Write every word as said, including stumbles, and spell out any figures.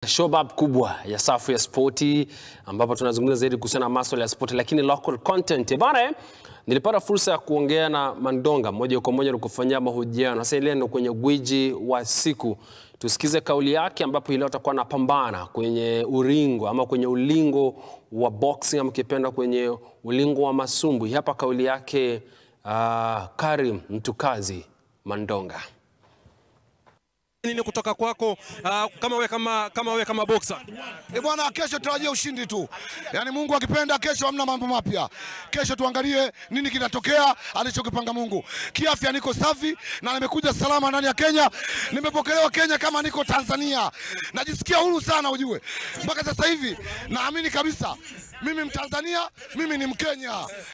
Showbab kubwa ya safu ya spoti ambapo tunazungumza zaidi kuhusiana na masuala ya spoti lakini local content. Bana, nilipata fursa ya kuongea na Mandonga moja kwa moja na kufanyia mahojiano. Sasa ile ndio kwenye gwiji wa siku. Tusikize kauli yake ambapo ile atakuwa anapambana kwenye uringo ama kwenye ulingo wa boxing ama kipenda kwenye ulingo wa masumbu. Hapa kauli yake uh, Karim mtu kazi Mandonga. Nini kutoka kwako uh, kama we kama kama we kama boxer? Eh bwana, kesho tutarajia ushindi tu. Yaani Mungu akipenda kesho hamna mambo mapya. Kesho tuangalie nini kinatokea alichokipanga Mungu. Kiafya niko safi na nimekuja salama ndani ya Kenya. Nimepokelewa Kenya kama niko Tanzania. Najisikia huru sana ujue. Mpaka sasa hivi naamini kabisa mimi Mtanzania, mimi ni Mkenya.